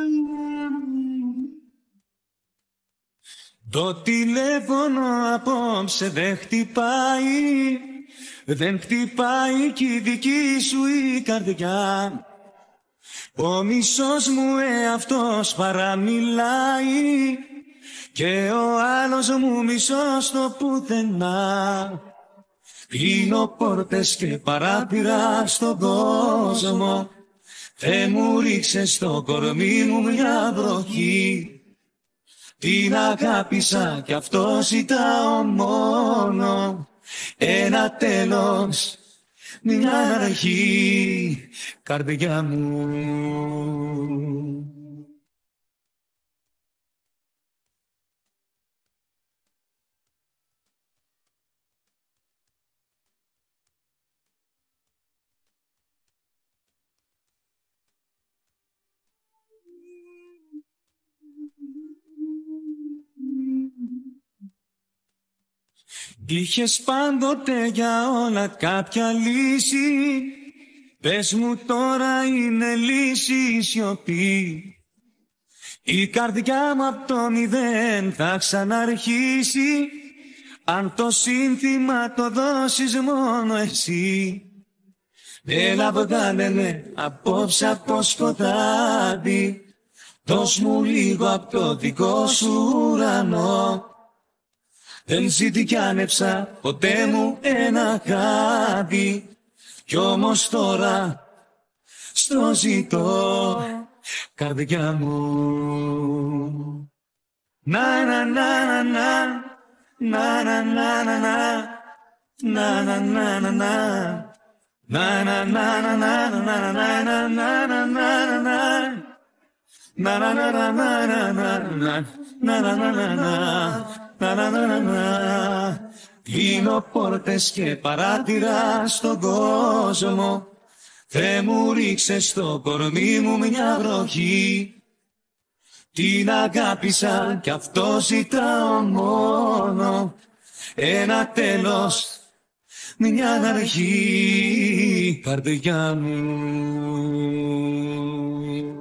Το τηλέφωνο απόψε δεν χτυπάει, δεν χτυπάει κι η δική σου η καρδιά. Ο μισός μου εαυτός παραμιλάει και ο άλλος μου μισός στο πουθενά. Κλείνω πόρτες και παράθυρα στον κόσμο, Θεέ μου ρίξε στο κορμί μου μια βροχή. Την αγάπησα κι αυτό ζητάω μόνο, ένα τέλος, μια αρχή, καρδιά μου. Είχες πάντοτε για όλα κάποια λύση, πες μου τώρα είναι λύση η σιωπή. Η καρδιά μου απ' το μηδέν θα ξαναρχίσει, αν το σύνθημα το δώσεις μόνο εσύ. Έλα βγάλε με απόψε από σκοτάδι, δώσ' μου λίγο απ' το δικό σου ουρανό. Δεν ζητιάνεψα ποτέ μου ένα χάδι, κι όμως τώρα στο ζητώ, καρδιά μου. Να να να να να να να να να να να να να να να να να να να να. Κλείνω πόρτες και παράθυρα στον κόσμο, Θεέ μου ρίξε στο κορμί μου μια βροχή. Την αγάπησα κι αυτό ζητάω μόνο, ένα τέλος, μια αρχή, καρδιά μου.